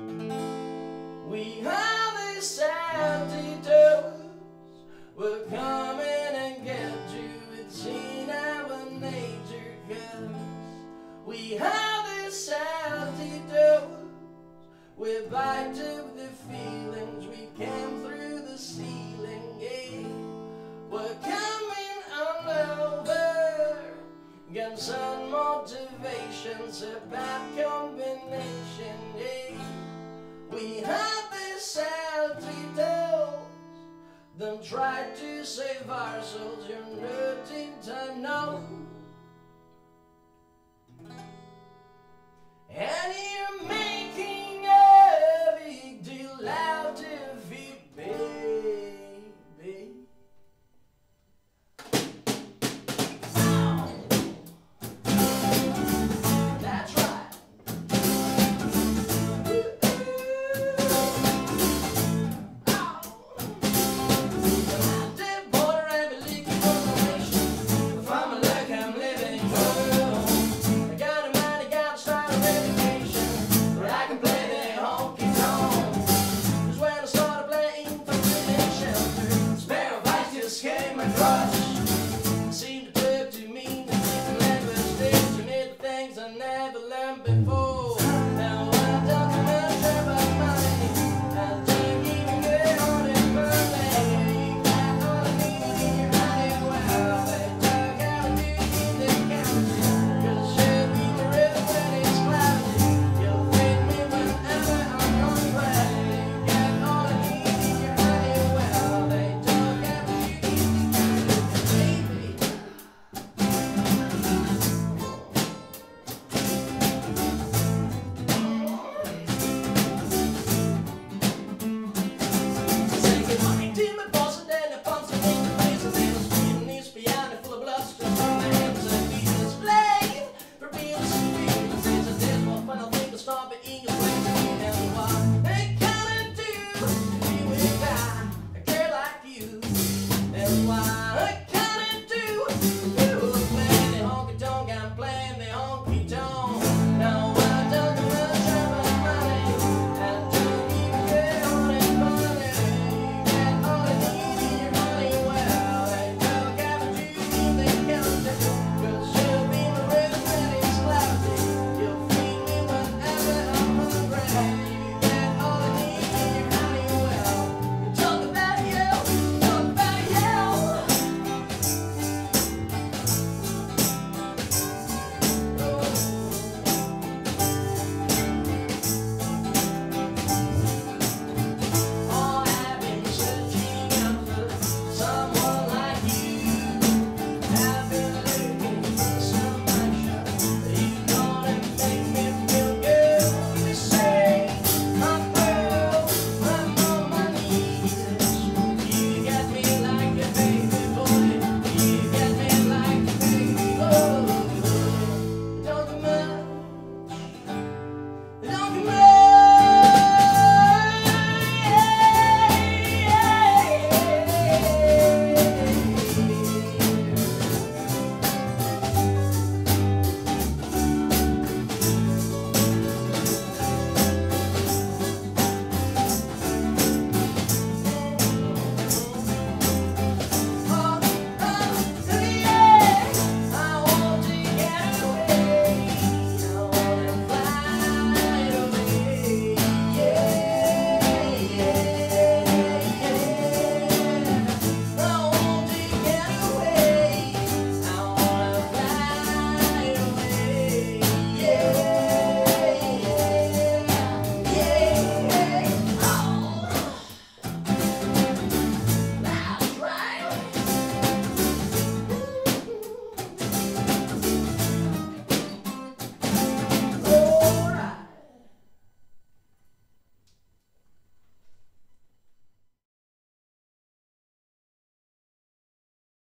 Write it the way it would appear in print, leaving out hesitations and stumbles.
We have this SaltitoS. We're coming and get you. It's in our nature, 'cause we have this SaltitoS. We're back to the feelings we came through the ceiling. Yeah. We're coming on over. Got some motivations, a bad combination. Yeah. We have this SaltitoS. Don't try to save ourselves. You're